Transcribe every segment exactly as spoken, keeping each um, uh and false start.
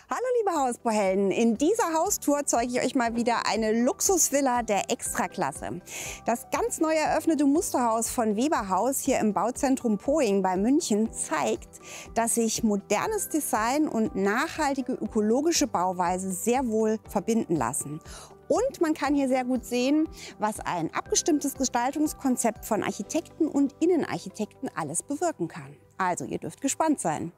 Hallo liebe Hausbauhelden, in dieser Haustour zeige ich euch mal wieder eine Luxusvilla der Extraklasse. Das ganz neu eröffnete Musterhaus von Weber Haus hier im Bauzentrum Poing bei München zeigt, dass sich modernes Design und nachhaltige ökologische Bauweise sehr wohl verbinden lassen. Und man kann hier sehr gut sehen, was ein abgestimmtes Gestaltungskonzept von Architekten und Innenarchitekten alles bewirken kann. Also ihr dürft gespannt sein.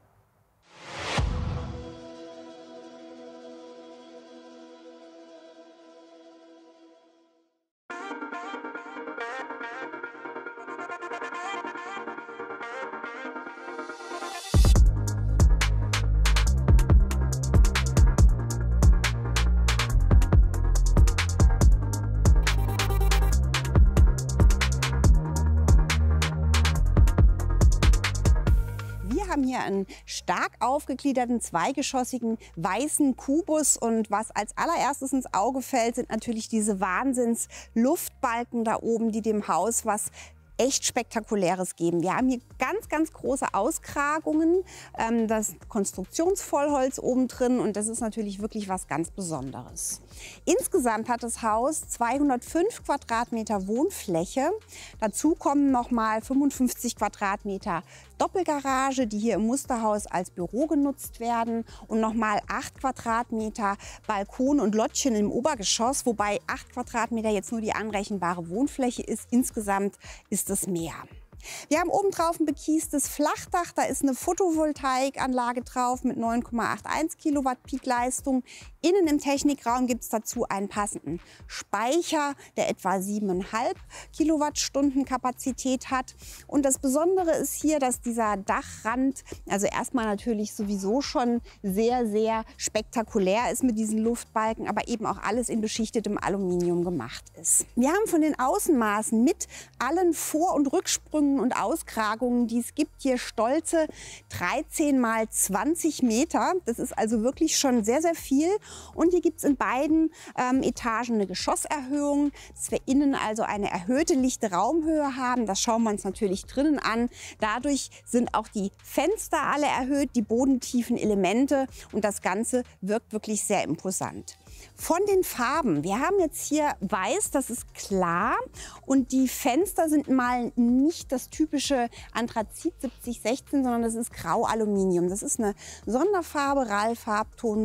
Wir haben hier einen stark aufgegliederten, zweigeschossigen, weißen Kubus und was als allererstes ins Auge fällt, sind natürlich diese Wahnsinns-Luftbalken da oben, die dem Haus was echt Spektakuläres geben. Wir haben hier ganz, ganz große Auskragungen, ähm, das Konstruktionsvollholz oben drin und das ist natürlich wirklich was ganz Besonderes. Insgesamt hat das Haus zweihundertfünf Quadratmeter Wohnfläche. Dazu kommen noch mal fünfundfünfzig Quadratmeter Doppelgarage, die hier im Musterhaus als Büro genutzt werden und noch mal acht Quadratmeter Balkon und Lottchen im Obergeschoss, wobei acht Quadratmeter jetzt nur die anrechenbare Wohnfläche ist. Insgesamt ist es mehr. Wir haben obendrauf ein bekiestes Flachdach, da ist eine Photovoltaikanlage drauf mit neun Komma einundachtzig Kilowatt Peakleistung. Innen im Technikraum gibt es dazu einen passenden Speicher, der etwa sieben Komma fünf Kilowattstunden Kapazität hat. Und das Besondere ist hier, dass dieser Dachrand, also erstmal natürlich sowieso schon sehr, sehr spektakulär ist mit diesen Luftbalken, aber eben auch alles in beschichtetem Aluminium gemacht ist. Wir haben von den Außenmaßen mit allen Vor- und Rücksprüngen und Auskragungen, die es gibt, hier stolze dreizehn mal zwanzig Meter. Das ist also wirklich schon sehr, sehr viel. Und hier gibt es in beiden ähm, Etagen eine Geschosserhöhung, dass wir innen also eine erhöhte lichte Raumhöhe haben. Das schauen wir uns natürlich drinnen an. Dadurch sind auch die Fenster alle erhöht, die bodentiefen Elemente und das Ganze wirkt wirklich sehr imposant. Von den Farben, wir haben jetzt hier weiß, das ist klar und die Fenster sind mal nicht das typische Anthrazit siebzig sechzehn, sondern das ist Grau-Aluminium. Das ist eine Sonderfarbe, R A L-Farbton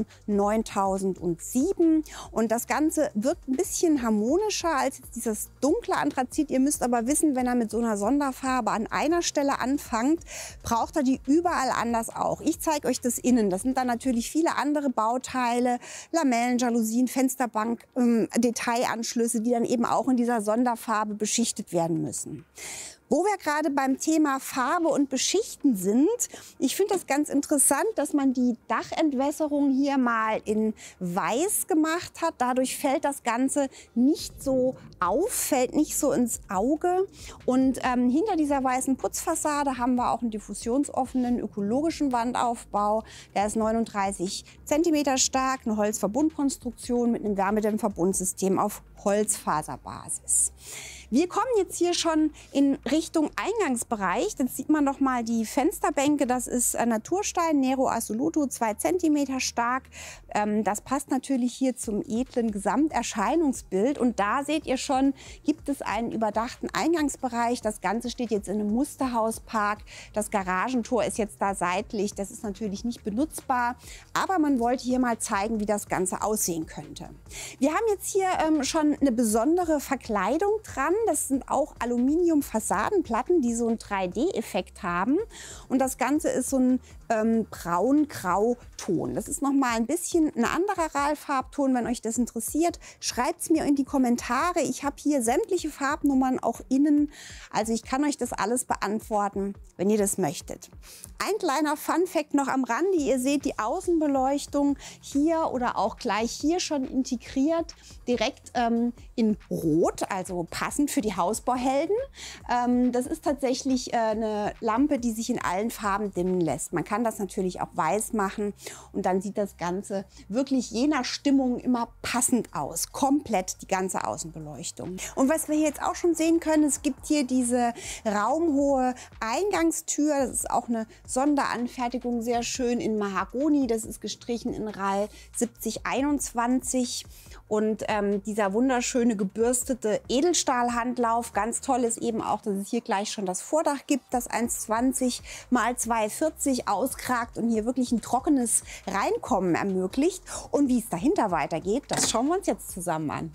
neuntausendsieben und das Ganze wirkt ein bisschen harmonischer als jetzt dieses dunkle Anthrazit. Ihr müsst aber wissen, wenn er mit so einer Sonderfarbe an einer Stelle anfängt, braucht er die überall anders auch. Ich zeige euch das innen. Das sind dann natürlich viele andere Bauteile, Lamellen, Jalousien, Fensterbank, ähm, Detailanschlüsse, die dann eben auch in dieser Sonderfarbe beschichtet werden müssen. Wo wir gerade beim Thema Farbe und Beschichten sind, ich finde das ganz interessant, dass man die Dachentwässerung hier mal in Weiß gemacht hat. Dadurch fällt das Ganze nicht so auf, fällt nicht so ins Auge. Und ähm, hinter dieser weißen Putzfassade haben wir auch einen diffusionsoffenen ökologischen Wandaufbau. Der ist neununddreißig Zentimeter stark, eine Holzverbundkonstruktion mit einem Wärmedämmverbundsystem auf Holzfaserbasis. Wir kommen jetzt hier schon in Richtung Eingangsbereich. Jetzt sieht man noch mal die Fensterbänke. Das ist Naturstein, Nero Assoluto, zwei Zentimeter stark. Ähm, das passt natürlich hier zum edlen Gesamterscheinungsbild. Und da seht ihr schon, gibt es einen überdachten Eingangsbereich. Das Ganze steht jetzt in einem Musterhauspark. Das Garagentor ist jetzt da seitlich. Das ist natürlich nicht benutzbar. Aber man wollte hier mal zeigen, wie das Ganze aussehen könnte. Wir haben jetzt hier ähm, schon eine besondere Verkleidung dran. Das sind auch Aluminium-Fassadenplatten, die so einen drei D-Effekt haben. Und das Ganze ist so ein ähm, braun-grau-Ton. Das ist noch mal ein bisschen ein anderer R A L-Farbton. Wenn euch das interessiert, schreibt es mir in die Kommentare. Ich habe hier sämtliche Farbnummern auch innen. Also ich kann euch das alles beantworten, wenn ihr das möchtet. Ein kleiner Fun-Fact noch am Rande. Ihr seht die Außenbeleuchtung hier oder auch gleich hier schon integriert, direkt ähm, in Rot, also passend für die Hausbauhelden. Ähm, das ist tatsächlich äh, eine Lampe, die sich in allen Farben dimmen lässt. Man kann kann das natürlich auch weiß machen und dann sieht das Ganze wirklich je nach Stimmung immer passend aus. Komplett die ganze Außenbeleuchtung. Und was wir hier jetzt auch schon sehen können, es gibt hier diese raumhohe Eingangstür. Das ist auch eine Sonderanfertigung, sehr schön in Mahagoni. Das ist gestrichen in R A L siebzig einundzwanzig. Und ähm, dieser wunderschöne gebürstete Edelstahlhandlauf. Ganz toll ist eben auch, dass es hier gleich schon das Vordach gibt, das eins zwanzig mal zwei vierzig auskragt und hier wirklich ein trockenes Reinkommen ermöglicht. Und wie es dahinter weitergeht, das schauen wir uns jetzt zusammen an.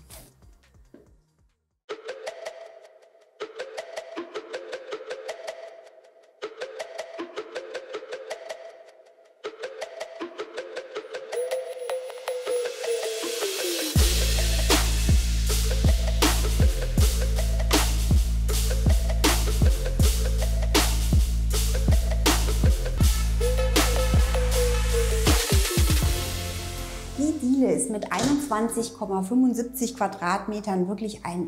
Ist mit einundzwanzig Komma fünfundsiebzig Quadratmetern wirklich ein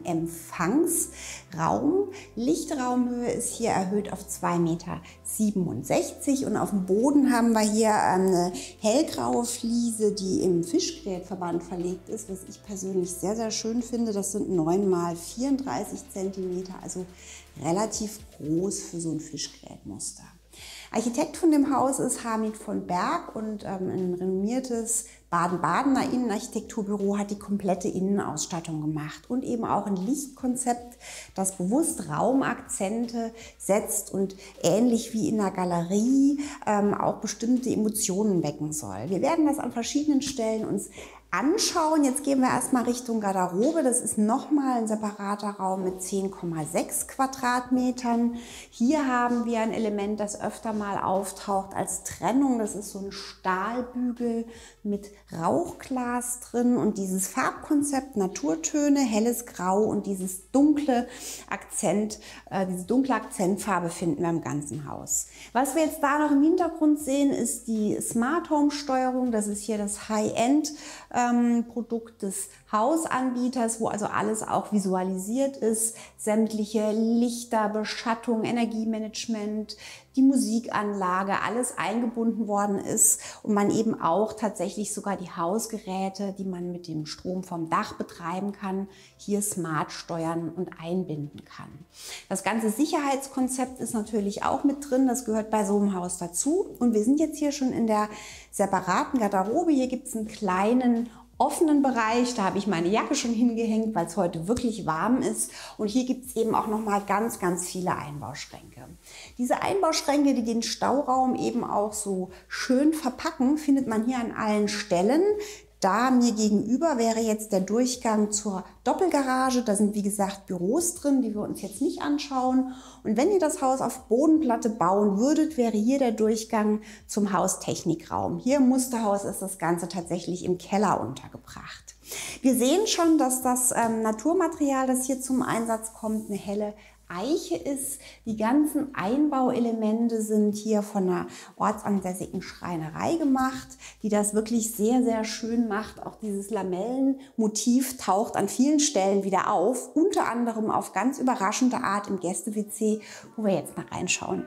Empfangsraum. Lichtraumhöhe ist hier erhöht auf zwei Komma siebenundsechzig Meter und auf dem Boden haben wir hier eine hellgraue Fliese, die im Fischgrätverband verlegt ist, was ich persönlich sehr, sehr schön finde. Das sind neun mal vierunddreißig Zentimeter, also relativ groß für so ein Fischgrätmuster. Architekt von dem Haus ist Hamid von Berg und ähm, ein renommiertes Baden-Badener Innenarchitekturbüro hat die komplette Innenausstattung gemacht und eben auch ein Lichtkonzept, das bewusst Raumakzente setzt und ähnlich wie in der Galerie ähm, auch bestimmte Emotionen wecken soll. Wir werden das an verschiedenen Stellen uns anschauen. Jetzt gehen wir erstmal Richtung Garderobe. Das ist nochmal ein separater Raum mit zehn Komma sechs Quadratmetern. Hier haben wir ein Element, das öfter mal auftaucht als Trennung. Das ist so ein Stahlbügel mit Rauchglas drin und dieses Farbkonzept Naturtöne, helles Grau und dieses dunkle Akzent, äh, diese dunkle Akzentfarbe finden wir im ganzen Haus. Was wir jetzt da noch im Hintergrund sehen, ist die Smart Home Steuerung. Das ist hier das High-End ähm, Produkt des Hausanbieters, wo also alles auch visualisiert ist, sämtliche Lichter, Beschattung, Energiemanagement, die Musikanlage, alles eingebunden worden ist und man eben auch tatsächlich sogar die Hausgeräte, die man mit dem Strom vom Dach betreiben kann, hier smart steuern und einbinden kann. Das ganze Sicherheitskonzept ist natürlich auch mit drin, das gehört bei so einem Haus dazu. Und wir sind jetzt hier schon in der separaten Garderobe. Hier gibt es einen kleinen offenen Bereich, da habe ich meine Jacke schon hingehängt, weil es heute wirklich warm ist. Und hier gibt es eben auch noch mal ganz, ganz viele Einbauschränke. Diese Einbauschränke, die den Stauraum eben auch so schön verpacken, findet man hier an allen Stellen. Da mir gegenüber wäre jetzt der Durchgang zur Doppelgarage. Da sind wie gesagt Büros drin, die wir uns jetzt nicht anschauen. Und wenn ihr das Haus auf Bodenplatte bauen würdet, wäre hier der Durchgang zum Haustechnikraum. Hier im Musterhaus ist das Ganze tatsächlich im Keller untergebracht. Wir sehen schon, dass das ähm, Naturmaterial, das hier zum Einsatz kommt, eine helle Eiche ist. Die ganzen Einbauelemente sind hier von einer ortsansässigen Schreinerei gemacht, die das wirklich sehr, sehr schön macht. Auch dieses Lamellenmotiv taucht an vielen Stellen wieder auf, unter anderem auf ganz überraschende Art im Gäste-W C, wo wir jetzt mal reinschauen.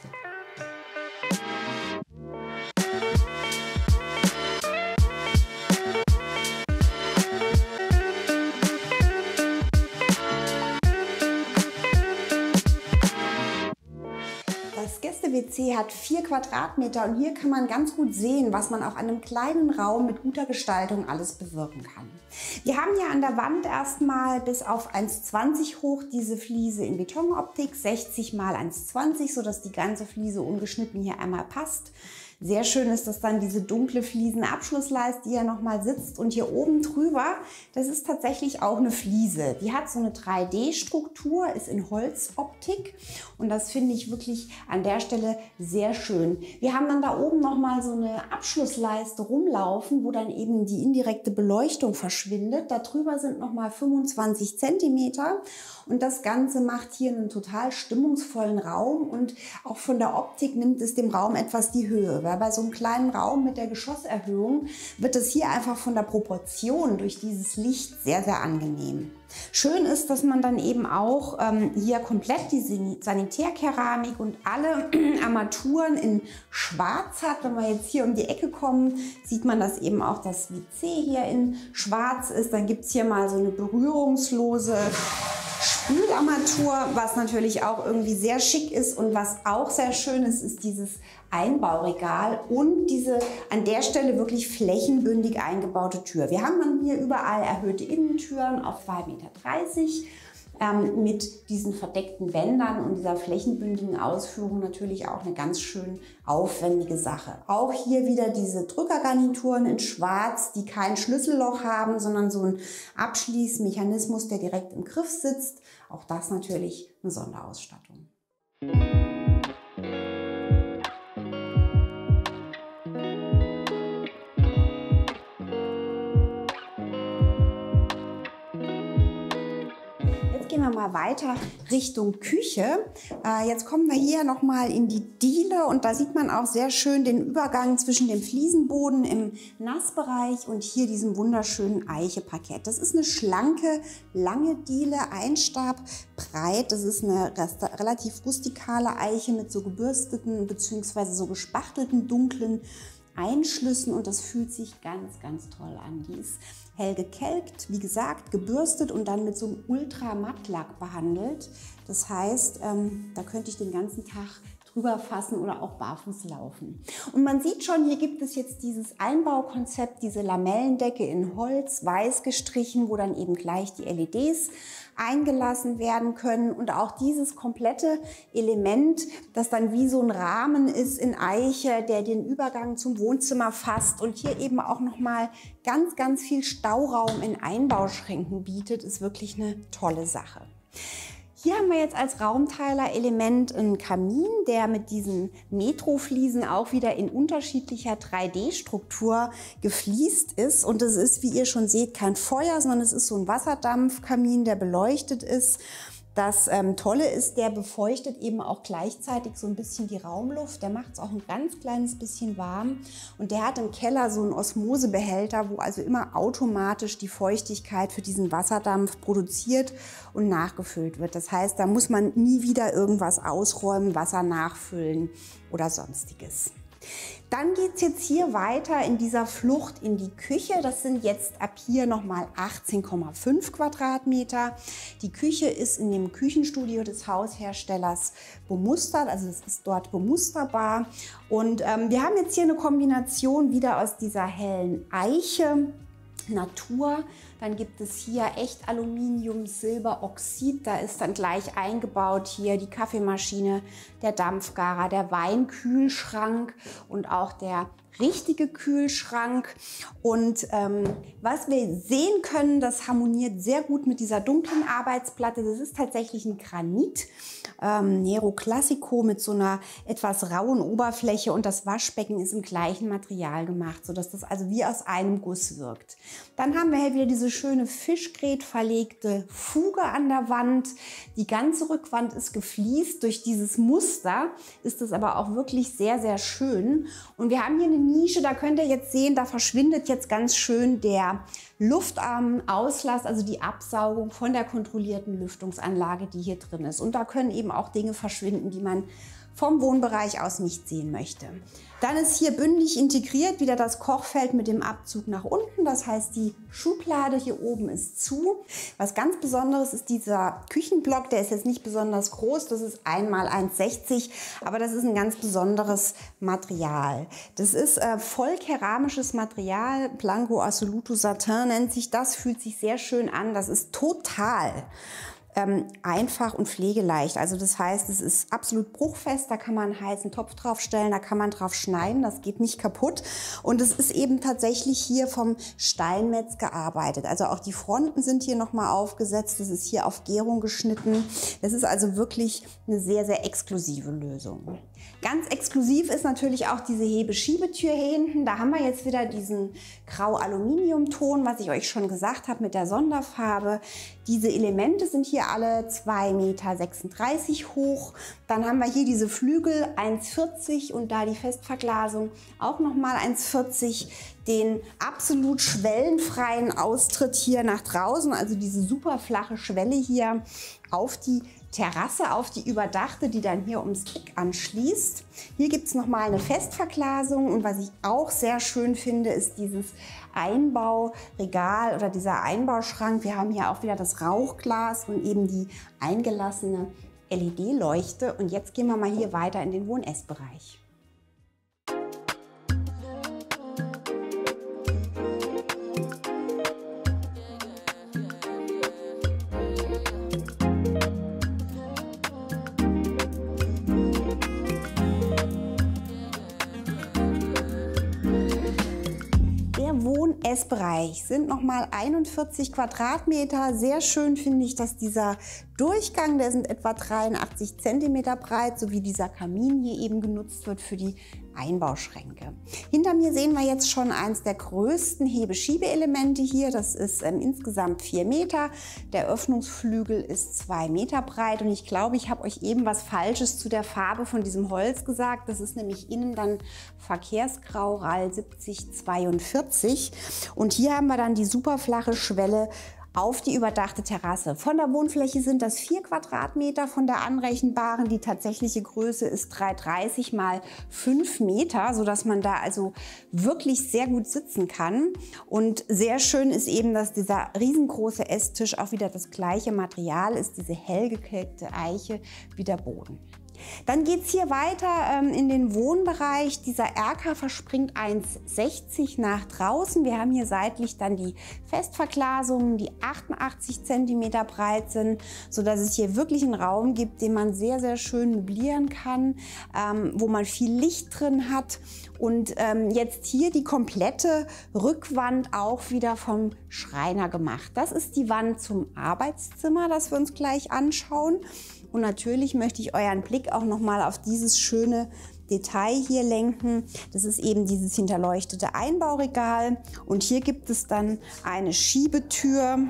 Das Gäste-W C hat vier Quadratmeter und hier kann man ganz gut sehen, was man auch an einem kleinen Raum mit guter Gestaltung alles bewirken kann. Wir haben hier an der Wand erstmal bis auf eins zwanzig hoch diese Fliese in Betonoptik, sechzig mal eins zwanzig, sodass die ganze Fliese ungeschnitten hier einmal passt. Sehr schön ist das dann diese dunkle Fliesenabschlussleiste, die hier nochmal sitzt. Und hier oben drüber, das ist tatsächlich auch eine Fliese. Die hat so eine drei D Struktur, ist in Holzoptik. Und das finde ich wirklich an der Stelle sehr schön. Wir haben dann da oben nochmal so eine Abschlussleiste rumlaufen, wo dann eben die indirekte Beleuchtung verschwindet. Darüber sind nochmal fünfundzwanzig Zentimeter. Und das Ganze macht hier einen total stimmungsvollen Raum. Und auch von der Optik nimmt es dem Raum etwas die Höhe. weil bei so einem kleinen Raum mit der Geschosserhöhung wird es hier einfach von der Proportion durch dieses Licht sehr, sehr angenehm. Schön ist, dass man dann eben auch ähm, hier komplett die Sanitärkeramik und alle Armaturen in Schwarz hat. Wenn wir jetzt hier um die Ecke kommen, sieht man, dass eben auch das W C hier in Schwarz ist. Dann gibt es hier mal so eine berührungslose Spülarmatur, was natürlich auch irgendwie sehr schick ist, und was auch sehr schön ist, ist dieses Einbauregal und diese an der Stelle wirklich flächenbündig eingebaute Tür. Wir haben dann hier überall erhöhte Innentüren auf zwei Meter dreißig ähm, mit diesen verdeckten Wändern und dieser flächenbündigen Ausführung natürlich auch eine ganz schön aufwendige Sache. Auch hier wieder diese Drückergarnituren in Schwarz, die kein Schlüsselloch haben, sondern so ein Abschließmechanismus, der direkt im Griff sitzt. Auch das natürlich eine Sonderausstattung. Gehen wir mal weiter Richtung Küche. Äh, jetzt kommen wir hier noch mal in die Diele, und da sieht man auch sehr schön den Übergang zwischen dem Fliesenboden im Nassbereich und hier diesem wunderschönen Eicheparkett. Das ist eine schlanke, lange Diele, Einstabbreit. Das ist eine relativ rustikale Eiche mit so gebürsteten bzw. so gespachtelten dunklen Einschlüssen, und das fühlt sich ganz, ganz toll an. Die ist hell gekelkt, wie gesagt, gebürstet und dann mit so einem Ultramattlack behandelt. Das heißt, ähm, da könnte ich den ganzen Tag drüber fassen oder auch barfuß laufen. Und man sieht schon, hier gibt es jetzt dieses Einbaukonzept, diese Lamellendecke in Holz, weiß gestrichen, wo dann eben gleich die L E Ds eingelassen werden können, und auch dieses komplette Element, das dann wie so ein Rahmen ist in Eiche, der den Übergang zum Wohnzimmer fasst und hier eben auch noch mal ganz, ganz viel Stauraum in Einbauschränken bietet, ist wirklich eine tolle Sache. Hier haben wir jetzt als Raumteiler-Element einen Kamin, der mit diesen Metrofliesen auch wieder in unterschiedlicher drei D Struktur gefliest ist. Und es ist, wie ihr schon seht, kein Feuer, sondern es ist so ein Wasserdampfkamin, der beleuchtet ist. Das ähm, Tolle ist, der befeuchtet eben auch gleichzeitig so ein bisschen die Raumluft. Der macht es auch ein ganz kleines bisschen warm. Und der hat im Keller so einen Osmosebehälter, wo also immer automatisch die Feuchtigkeit für diesen Wasserdampf produziert und nachgefüllt wird. Das heißt, da muss man nie wieder irgendwas ausräumen, Wasser nachfüllen oder sonstiges. Dann geht es jetzt hier weiter in dieser Flucht in die Küche. Das sind jetzt ab hier nochmal achtzehn Komma fünf Quadratmeter. Die Küche ist in dem Küchenstudio des Hausherstellers bemustert, also es ist dort bemusterbar. Und ähm, wir haben jetzt hier eine Kombination wieder aus dieser hellen Eiche, Natur. Dann gibt es hier echt Aluminium, Silber, Oxid. Da ist dann gleich eingebaut hier die Kaffeemaschine, der Dampfgarer, der Weinkühlschrank und auch der richtige Kühlschrank. Und ähm, was wir sehen können, das harmoniert sehr gut mit dieser dunklen Arbeitsplatte. Das ist tatsächlich ein Granit, ähm, Nero Classico mit so einer etwas rauen Oberfläche, und das Waschbecken ist im gleichen Material gemacht, sodass das also wie aus einem Guss wirkt. Dann haben wir hier wieder diese schöne Fischgrät verlegte Fuge an der Wand. Die ganze Rückwand ist gefliest. Durch dieses Muster ist es aber auch wirklich sehr, sehr schön. Und wir haben hier eine Nische, da könnt ihr jetzt sehen, da verschwindet jetzt ganz schön der Luftarmauslass, also die Absaugung von der kontrollierten Lüftungsanlage, die hier drin ist. Und da können eben auch Dinge verschwinden, die man vom Wohnbereich aus nicht sehen möchte. Dann ist hier bündig integriert wieder das Kochfeld mit dem Abzug nach unten. Das heißt, die Schublade hier oben ist zu. Was ganz Besonderes ist dieser Küchenblock. Der ist jetzt nicht besonders groß. Das ist ein mal eins Komma sechzig. Aber das ist ein ganz besonderes Material. Das ist äh, voll keramisches Material. Blanco Assoluto Satin nennt sich das. Fühlt sich sehr schön an. Das ist total Ähm, einfach und pflegeleicht. Also das heißt, es ist absolut bruchfest, da kann man einen heißen Topf drauf stellen, da kann man drauf schneiden, das geht nicht kaputt. Und es ist eben tatsächlich hier vom Steinmetz gearbeitet. Also auch die Fronten sind hier nochmal aufgesetzt, das ist hier auf Gärung geschnitten. Das ist also wirklich eine sehr, sehr exklusive Lösung. Ganz exklusiv ist natürlich auch diese Hebe-Schiebetür hier hinten. Da haben wir jetzt wieder diesen Grau-Aluminium-Ton, was ich euch schon gesagt habe mit der Sonderfarbe. Diese Elemente sind hier alle zwei Meter sechsunddreißig hoch. Dann haben wir hier diese Flügel eins vierzig und da die Festverglasung auch nochmal eins vierzig. Den absolut schwellenfreien Austritt hier nach draußen, also diese super flache Schwelle hier auf die Terrasse, auf die überdachte, die dann hier ums Eck anschließt. Hier gibt es nochmal eine Festverglasung und was ich auch sehr schön finde, ist dieses Einbauregal oder dieser Einbauschrank. Wir haben hier auch wieder das Rauchglas und eben die eingelassene L E D-Leuchte. Und jetzt gehen wir mal hier weiter in den Wohn-Ess-Bereich. Wohn-Ess-Bereich sind nochmal einundvierzig Quadratmeter. Sehr schön finde ich, dass dieser Durchgang, der sind etwa dreiundachtzig Zentimeter breit, sowie dieser Kamin hier eben genutzt wird für die Einbauschränke. Hinter mir sehen wir jetzt schon eins der größten Hebe-Schiebe-Elemente hier. Das ist ähm, insgesamt vier Meter. Der Öffnungsflügel ist zwei Meter breit und ich glaube, ich habe euch eben was Falsches zu der Farbe von diesem Holz gesagt. Das ist nämlich innen dann Verkehrsgrau R A L siebzig zweiundvierzig und hier haben wir dann die super flache Schwelle auf die überdachte Terrasse. Von der Wohnfläche sind das vier Quadratmeter, von der anrechenbaren. Die tatsächliche Größe ist dreihundertdreißig mal fünf Meter, sodass man da also wirklich sehr gut sitzen kann. Und sehr schön ist eben, dass dieser riesengroße Esstisch auch wieder das gleiche Material ist, diese hell gekalkte Eiche wie der Boden. Dann geht es hier weiter ähm, in den Wohnbereich. Dieser Erker verspringt eins sechzig nach draußen. Wir haben hier seitlich dann die Festverglasungen, die achtundachtzig Zentimeter breit sind, sodass es hier wirklich einen Raum gibt, den man sehr, sehr schön möblieren kann, ähm, wo man viel Licht drin hat. Und ähm, jetzt hier die komplette Rückwand auch wieder vom Schreiner gemacht. Das ist die Wand zum Arbeitszimmer, das wir uns gleich anschauen. Und natürlich möchte ich euren Blick auch noch mal auf dieses schöne Detail hier lenken. Das ist eben dieses hinterleuchtete Einbauregal. Und hier gibt es dann eine Schiebetür,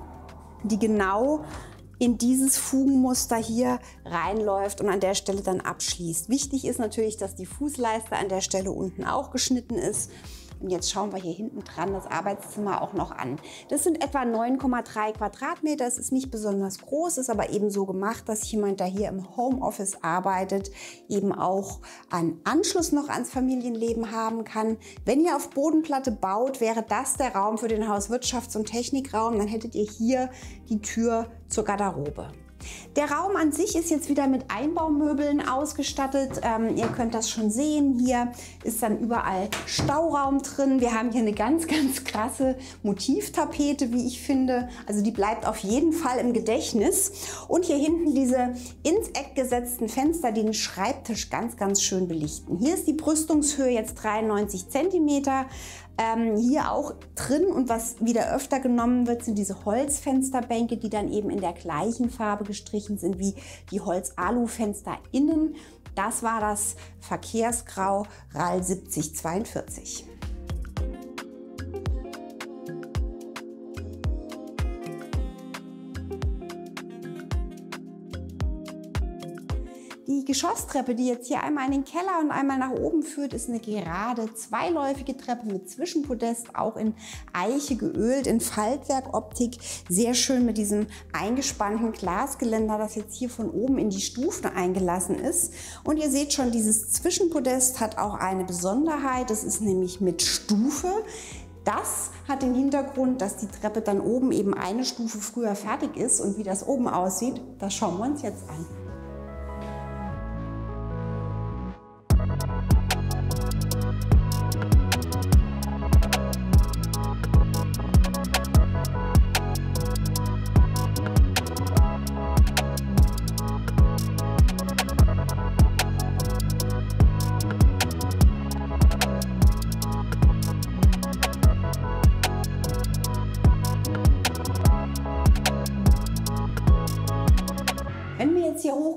die genau in dieses Fugenmuster hier reinläuft und an der Stelle dann abschließt. Wichtig ist natürlich, dass die Fußleiste an der Stelle unten auch geschnitten ist. Und jetzt schauen wir hier hinten dran das Arbeitszimmer auch noch an. Das sind etwa neun Komma drei Quadratmeter. Es ist nicht besonders groß, ist aber eben so gemacht, dass jemand, der hier im Homeoffice arbeitet, eben auch einen Anschluss noch ans Familienleben haben kann. Wenn ihr auf Bodenplatte baut, wäre das der Raum für den Hauswirtschafts- und Technikraum. Dann hättet ihr hier die Tür zur Garderobe. Der Raum an sich ist jetzt wieder mit Einbaumöbeln ausgestattet. Ähm, ihr könnt das schon sehen. Hier ist dann überall Stauraum drin. Wir haben hier eine ganz, ganz krasse Motivtapete, wie ich finde. Also die bleibt auf jeden Fall im Gedächtnis. Und hier hinten diese ins Eck gesetzten Fenster, die den Schreibtisch ganz, ganz schön belichten. Hier ist die Brüstungshöhe jetzt dreiundneunzig Zentimeter. Ähm, hier auch drin und was wieder öfter genommen wird, sind diese Holzfensterbänke, die dann eben in der gleichen Farbe gestrichen sind wie die Holz-Alu-Fenster innen. Das war das Verkehrsgrau R A L siebzig zweiundvierzig. Die Geschosstreppe, die jetzt hier einmal in den Keller und einmal nach oben führt, ist eine gerade zweiläufige Treppe mit Zwischenpodest, auch in Eiche geölt, in Faltwerkoptik. Sehr schön mit diesem eingespannten Glasgeländer, das jetzt hier von oben in die Stufen eingelassen ist. Und ihr seht schon, dieses Zwischenpodest hat auch eine Besonderheit. Das ist nämlich mit Stufe. Das hat den Hintergrund, dass die Treppe dann oben eben eine Stufe früher fertig ist. Und wie das oben aussieht, das schauen wir uns jetzt an.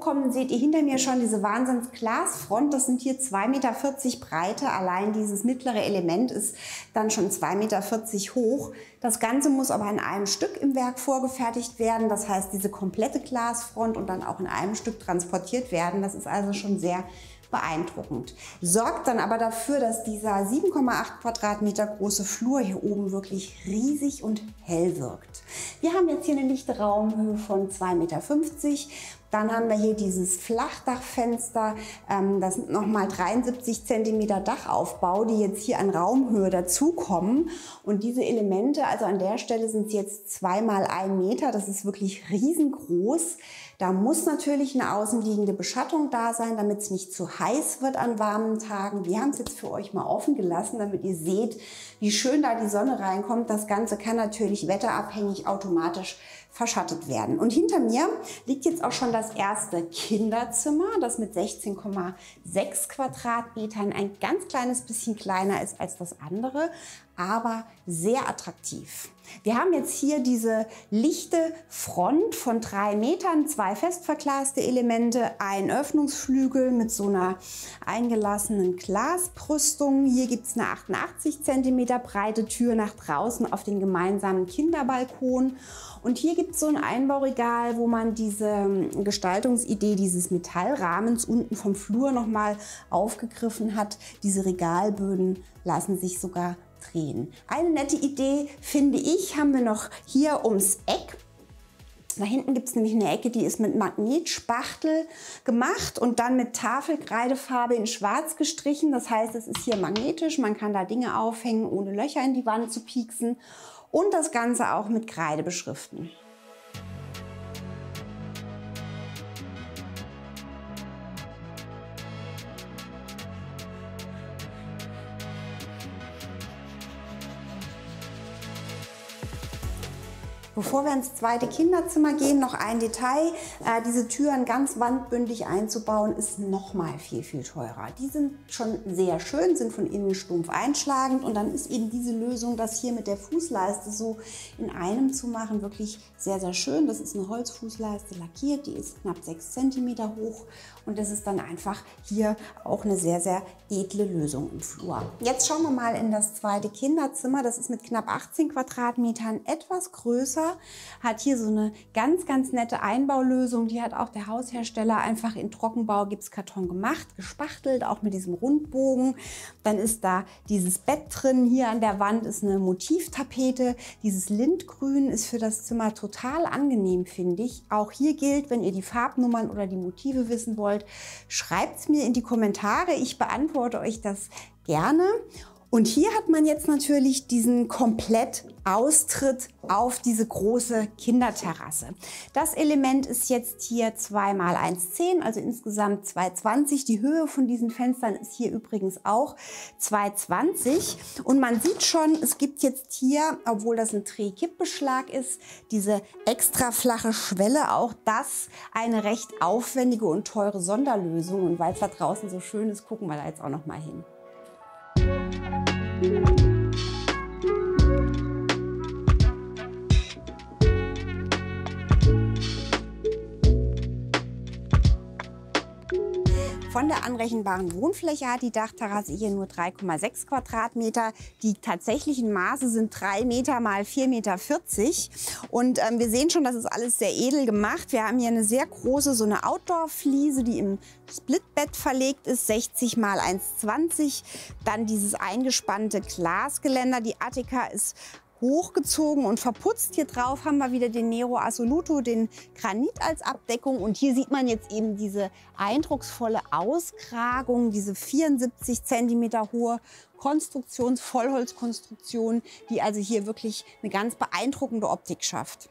hochkommen, seht ihr hinter mir schon diese Wahnsinns-Glasfront. Das sind hier zwei Meter vierzig Breite. Allein dieses mittlere Element ist dann schon zwei Meter vierzig hoch. Das Ganze muss aber in einem Stück im Werk vorgefertigt werden. Das heißt, diese komplette Glasfront und dann auch in einem Stück transportiert werden. Das ist also schon sehr beeindruckend. Sorgt dann aber dafür, dass dieser sieben Komma acht Quadratmeter große Flur hier oben wirklich riesig und hell wirkt. Wir haben jetzt hier eine lichte Raumhöhe von zwei Meter fünfzig. Dann haben wir hier dieses Flachdachfenster. Ähm, das sind nochmal dreiundsiebzig Zentimeter Dachaufbau, die jetzt hier an Raumhöhe dazukommen. Und diese Elemente, also an der Stelle sind sie jetzt zweimal ein Meter. Das ist wirklich riesengroß. Da muss natürlich eine außenliegende Beschattung da sein, damit es nicht zu heiß wird an warmen Tagen. Wir haben es jetzt für euch mal offen gelassen, damit ihr seht, wie schön da die Sonne reinkommt. Das Ganze kann natürlich wetterabhängig automatisch verschattet werden. Und hinter mir liegt jetzt auch schon das erste Kinderzimmer, das mit sechzehn Komma sechs Quadratmetern ein ganz kleines bisschen kleiner ist als das andere, aber sehr attraktiv. Wir haben jetzt hier diese lichte Front von drei Metern, zwei fest verglaste Elemente, ein Öffnungsflügel mit so einer eingelassenen Glasbrüstung. Hier gibt es eine achtundachtzig Zentimeter breite Tür nach draußen auf den gemeinsamen Kinderbalkon. Und hier gibt es so ein Einbauregal, wo man diese Gestaltungsidee dieses Metallrahmens unten vom Flur nochmal aufgegriffen hat. Diese Regalböden lassen sich sogar drehen. Eine nette Idee, finde ich, haben wir noch hier ums Eck. Da hinten gibt es nämlich eine Ecke, die ist mit Magnetspachtel gemacht und dann mit Tafelkreidefarbe in schwarz gestrichen. Das heißt, es ist hier magnetisch, man kann da Dinge aufhängen, ohne Löcher in die Wand zu pieksen. Und das Ganze auch mit Kreide beschriften. Bevor wir ins zweite Kinderzimmer gehen, noch ein Detail. Äh, diese Türen ganz wandbündig einzubauen, ist noch mal viel, viel teurer. Die sind schon sehr schön, sind von innen stumpf einschlagend und dann ist eben diese Lösung, das hier mit der Fußleiste so in einem zu machen, wirklich sehr, sehr schön. Das ist eine Holzfußleiste lackiert, die ist knapp sechs Zentimeter hoch und das ist dann einfach hier auch eine sehr, sehr edle Lösung im Flur. Jetzt schauen wir mal in das zweite Kinderzimmer. Das ist mit knapp achtzehn Quadratmetern etwas größer. Hat hier so eine ganz, ganz nette Einbaulösung. Die hat auch der Haushersteller einfach in Trockenbau-Gipskarton gemacht, gespachtelt, auch mit diesem Rundbogen. Dann ist da dieses Bett drin. Hier an der Wand ist eine Motivtapete. Dieses Lindgrün ist für das Zimmer total angenehm, finde ich. Auch hier gilt, wenn ihr die Farbnummern oder die Motive wissen wollt, schreibt es mir in die Kommentare. Ich beantworte euch das gerne. Und hier hat man jetzt natürlich diesen Komplettaustritt auf diese große Kinderterrasse. Das Element ist jetzt hier zwei mal eins Komma zehn, also insgesamt zwei Komma zwanzig. Die Höhe von diesen Fenstern ist hier übrigens auch zwei Komma zwanzig. Und man sieht schon, es gibt jetzt hier, obwohl das ein Drehkippbeschlag ist, diese extra flache Schwelle. Auch das eine recht aufwendige und teure Sonderlösung. Und weil es da draußen so schön ist, gucken wir da jetzt auch noch mal hin. Von der anrechenbaren Wohnfläche hat die Dachterrasse hier nur drei Komma sechs Quadratmeter. Die tatsächlichen Maße sind drei Meter mal vier Meter vierzig. Und ähm, wir sehen schon, das ist alles sehr edel gemacht. Wir haben hier eine sehr große, so eine Outdoor-Fliese, die im Splitbett verlegt ist, sechzig mal eins Komma zwanzig. Dann dieses eingespannte Glasgeländer. Die Attika ist hochgezogen und verputzt. Hier drauf haben wir wieder den Nero Assoluto, den Granit als Abdeckung. Und hier sieht man jetzt eben diese eindrucksvolle Auskragung, diese vierundsiebzig Zentimeter hohe Konstruktions-, Vollholzkonstruktion, die also hier wirklich eine ganz beeindruckende Optik schafft.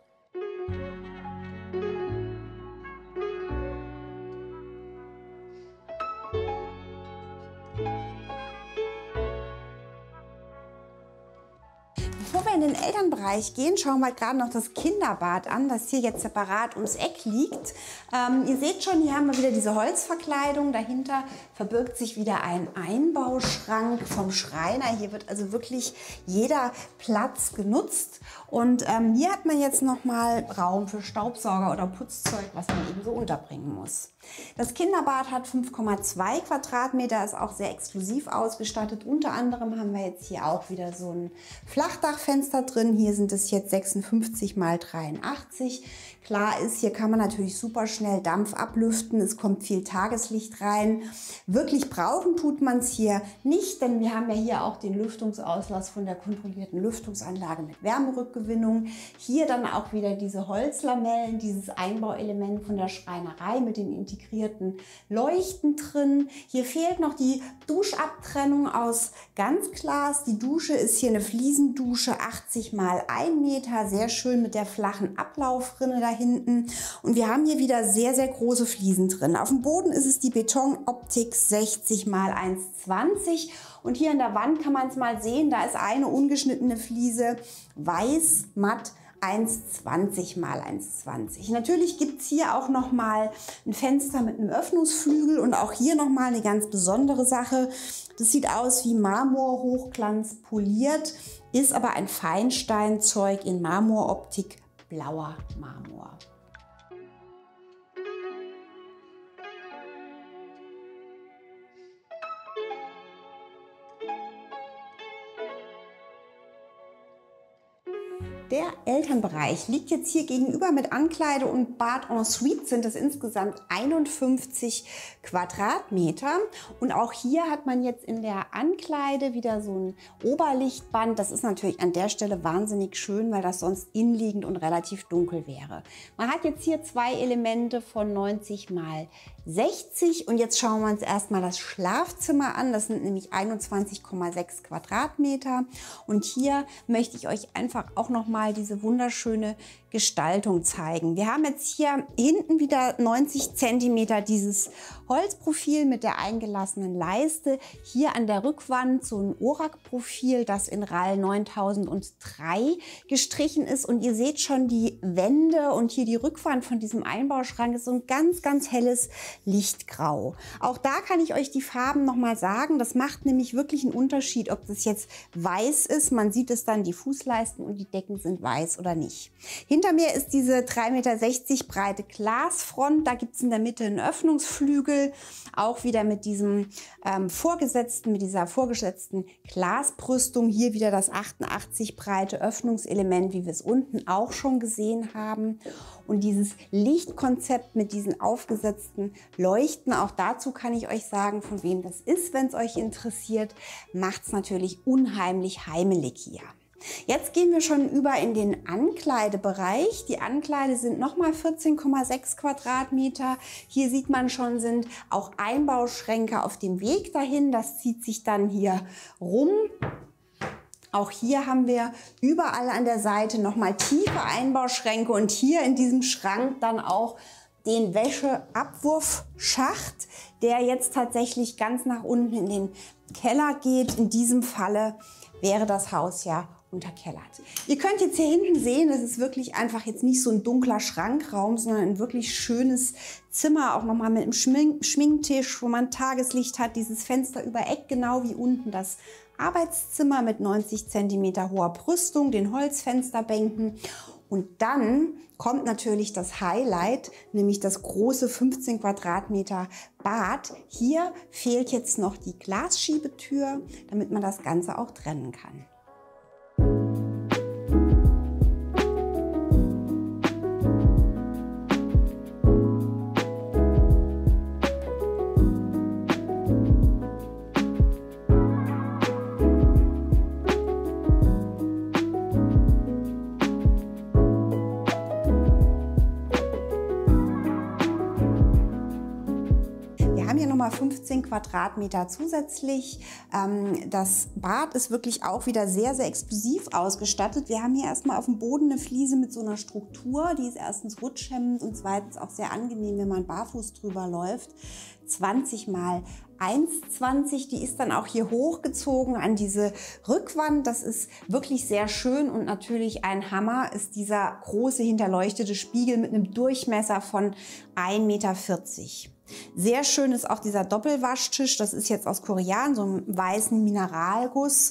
Bevor wir in den Elternbereich gehen, schauen wir gerade noch das Kinderbad an, das hier jetzt separat ums Eck liegt. Ähm, ihr seht schon, hier haben wir wieder diese Holzverkleidung. Dahinter verbirgt sich wieder ein Einbauschrank vom Schreiner. Hier wird also wirklich jeder Platz genutzt. Und ähm, hier hat man jetzt nochmal Raum für Staubsauger oder Putzzeug, was man eben so unterbringen muss. Das Kinderbad hat fünf Komma zwei Quadratmeter, ist auch sehr exklusiv ausgestattet. Unter anderem haben wir jetzt hier auch wieder so ein Flachdachfenster drin. Hier sind es jetzt sechsundfünfzig mal dreiundachtzig. Klar ist, hier kann man natürlich super schnell Dampf ablüften. Es kommt viel Tageslicht rein. Wirklich brauchen tut man es hier nicht, denn wir haben ja hier auch den Lüftungsauslass von der kontrollierten Lüftungsanlage mit Wärmerückgewinnung. Hier dann auch wieder diese Holzlamellen, dieses Einbauelement von der Schreinerei mit den integrierten Leuchten drin. Hier fehlt noch die Duschabtrennung aus Ganzglas. Die Dusche ist hier eine Fliesendusche, achtzig mal ein Meter, sehr schön mit der flachen Ablaufrinne da hinten. Und wir haben hier wieder sehr, sehr große Fliesen drin. Auf dem Boden ist es die Betonoptik sechzig mal eins zwanzig. Und hier an der Wand kann man es mal sehen, da ist eine ungeschnittene Fliese, weiß, matt, eins zwanzig mal eins zwanzig. Natürlich gibt es hier auch noch mal ein Fenster mit einem Öffnungsflügel und auch hier noch mal eine ganz besondere Sache. Das sieht aus wie Marmor, Hochglanz poliert, ist aber ein Feinsteinzeug in Marmoroptik, blauer Marmor. Der Elternbereich liegt jetzt hier gegenüber mit Ankleide und Bad en Suite, sind es insgesamt einundfünfzig Quadratmeter. Und auch hier hat man jetzt in der Ankleide wieder so ein Oberlichtband. Das ist natürlich an der Stelle wahnsinnig schön, weil das sonst innenliegend und relativ dunkel wäre. Man hat jetzt hier zwei Elemente von neunzig mal sechzig und jetzt schauen wir uns erstmal das Schlafzimmer an. Das sind nämlich einundzwanzig Komma sechs Quadratmeter und hier möchte ich euch einfach auch noch mal diese wunderschöne Gestaltung zeigen. Wir haben jetzt hier hinten wieder neunzig Zentimeter dieses Holzprofil mit der eingelassenen Leiste. Hier an der Rückwand so ein Orak-Profil, das in R A L neuntausenddrei gestrichen ist. Und ihr seht schon die Wände und hier die Rückwand von diesem Einbauschrank ist so ein ganz, ganz helles Lichtgrau. Auch da kann ich euch die Farben noch mal sagen. Das macht nämlich wirklich einen Unterschied, ob das jetzt weiß ist. Man sieht es dann, die Fußleisten und die Decken sind weiß oder nicht. Hinter mir ist diese drei Komma sechzig Meter breite Glasfront. Da gibt es in der Mitte einen Öffnungsflügel, auch wieder mit diesem ähm, vorgesetzten, mit dieser vorgesetzten Glasbrüstung. Hier wieder das achtundachtzig breite Öffnungselement, wie wir es unten auch schon gesehen haben. Und dieses Lichtkonzept mit diesen aufgesetzten Leuchten, auch dazu kann ich euch sagen, von wem das ist, wenn es euch interessiert, macht es natürlich unheimlich heimelig hier. Jetzt gehen wir schon über in den Ankleidebereich. Die Ankleide sind nochmal vierzehn Komma sechs Quadratmeter. Hier sieht man schon, sind auch Einbauschränke auf dem Weg dahin. Das zieht sich dann hier rum. Auch hier haben wir überall an der Seite nochmal tiefe Einbauschränke und hier in diesem Schrank dann auch den Wäscheabwurfschacht, der jetzt tatsächlich ganz nach unten in den Keller geht. In diesem Falle wäre das Haus ja unterkellert. Ihr könnt jetzt hier hinten sehen, es ist wirklich einfach jetzt nicht so ein dunkler Schrankraum, sondern ein wirklich schönes Zimmer, auch nochmal mit einem Schmink Schminktisch, wo man Tageslicht hat, dieses Fenster über Eck, genau wie unten das Arbeitszimmer mit neunzig Zentimeter hoher Brüstung, den Holzfensterbänken. Und dann kommt natürlich das Highlight, nämlich das große fünfzehn Quadratmeter Bad. Hier fehlt jetzt noch die Glasschiebetür, damit man das Ganze auch trennen kann. fünfzehn Quadratmeter zusätzlich. Das Bad ist wirklich auch wieder sehr, sehr exklusiv ausgestattet. Wir haben hier erstmal auf dem Boden eine Fliese mit so einer Struktur. Die ist erstens rutschhemmend und zweitens auch sehr angenehm, wenn man barfuß drüber läuft. zwanzig mal eins zwanzig, die ist dann auch hier hochgezogen an diese Rückwand. Das ist wirklich sehr schön und natürlich ein Hammer ist dieser große hinterleuchtete Spiegel mit einem Durchmesser von ein Meter vierzig. Sehr schön ist auch dieser Doppelwaschtisch. Das ist jetzt aus Korean, so einem weißen Mineralguss.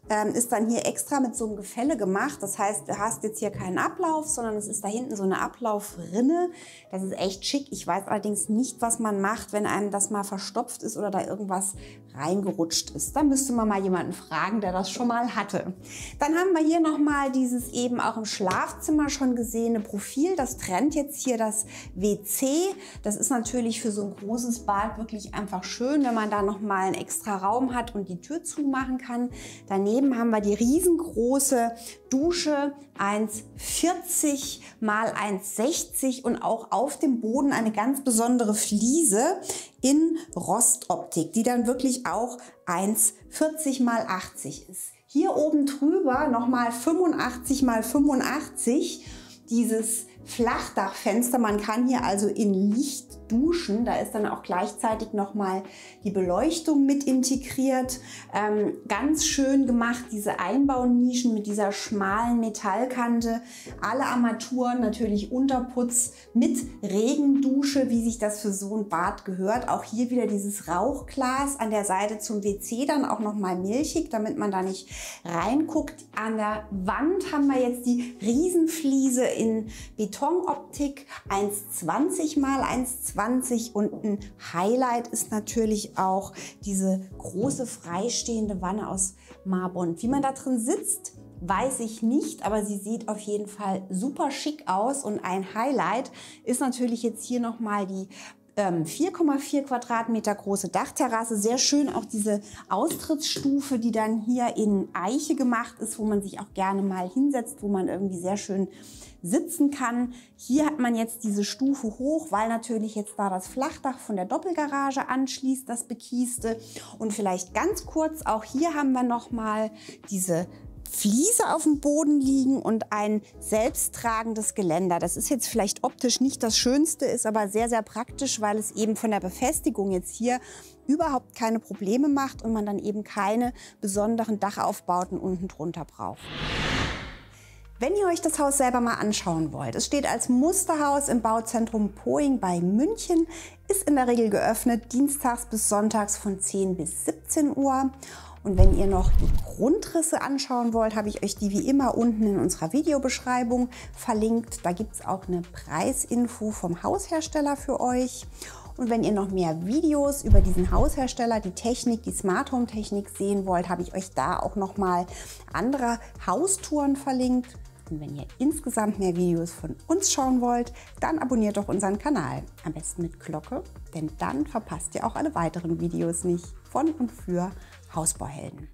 ähm, ist dann hier extra mit so einem Gefälle gemacht. Das heißt, du hast jetzt hier keinen Ablauf, sondern es ist da hinten so eine Ablaufrinne. Das ist echt schick. Ich weiß allerdings nicht, was man macht, wenn einem das mal verstopft ist oder da irgendwas reingerutscht ist. Da müsste man mal jemanden fragen, der das schon mal hatte. Dann haben wir hier nochmal dieses eben auch im Schlafzimmer schon gesehene Profil. Das trennt jetzt hier das W C. Das ist natürlich für so ein großes Bad wirklich einfach schön, wenn man da nochmal einen extra Raum hat und die Tür zumachen kann. Daneben haben wir die riesengroße Dusche, eins vierzig mal eins sechzig und auch auf dem Boden eine ganz besondere Fliese in Rostoptik, die dann wirklich auch eins vierzig mal achtzig ist. Hier oben drüber nochmal fünfundachtzig mal fünfundachtzig, dieses Flachdachfenster. Man kann hier also in Licht duschen. Da ist dann auch gleichzeitig nochmal die Beleuchtung mit integriert. Ähm, ganz schön gemacht, diese Einbaunischen mit dieser schmalen Metallkante. Alle Armaturen, natürlich Unterputz mit Regendusche, wie sich das für so ein Bad gehört. Auch hier wieder dieses Rauchglas an der Seite zum W C, dann auch nochmal milchig, damit man da nicht reinguckt. An der Wand haben wir jetzt die Riesenfliese in Betonoptik, eins zwanzig mal eins zwanzig, und ein Highlight ist natürlich auch diese große freistehende Wanne aus Marbon. Wie man da drin sitzt, weiß ich nicht, aber sie sieht auf jeden Fall super schick aus, und ein Highlight ist natürlich jetzt hier nochmal die vier Komma vier Quadratmeter große Dachterrasse. Sehr schön auch diese Austrittsstufe, die dann hier in Eiche gemacht ist, wo man sich auch gerne mal hinsetzt, wo man irgendwie sehr schön sitzen kann. Hier hat man jetzt diese Stufe hoch, weil natürlich jetzt da das Flachdach von der Doppelgarage anschließt, das bekieste. Und vielleicht ganz kurz, auch hier haben wir noch mal diese Fliese auf dem Boden liegen und ein selbsttragendes Geländer. Das ist jetzt vielleicht optisch nicht das Schönste, ist aber sehr, sehr praktisch, weil es eben von der Befestigung jetzt hier überhaupt keine Probleme macht und man dann eben keine besonderen Dachaufbauten unten drunter braucht. Wenn ihr euch das Haus selber mal anschauen wollt, es steht als Musterhaus im Bauzentrum Poing bei München, ist in der Regel geöffnet dienstags bis sonntags von zehn bis siebzehn Uhr. Und wenn ihr noch die Grundrisse anschauen wollt, habe ich euch die wie immer unten in unserer Videobeschreibung verlinkt. Da gibt es auch eine Preisinfo vom Haushersteller für euch. Und wenn ihr noch mehr Videos über diesen Haushersteller, die Technik, die Smart Home Technik sehen wollt, habe ich euch da auch noch mal andere Haustouren verlinkt. Und wenn ihr insgesamt mehr Videos von uns schauen wollt, dann abonniert doch unseren Kanal. Am besten mit Glocke, denn dann verpasst ihr auch alle weiteren Videos nicht von und für Hausbauhelden.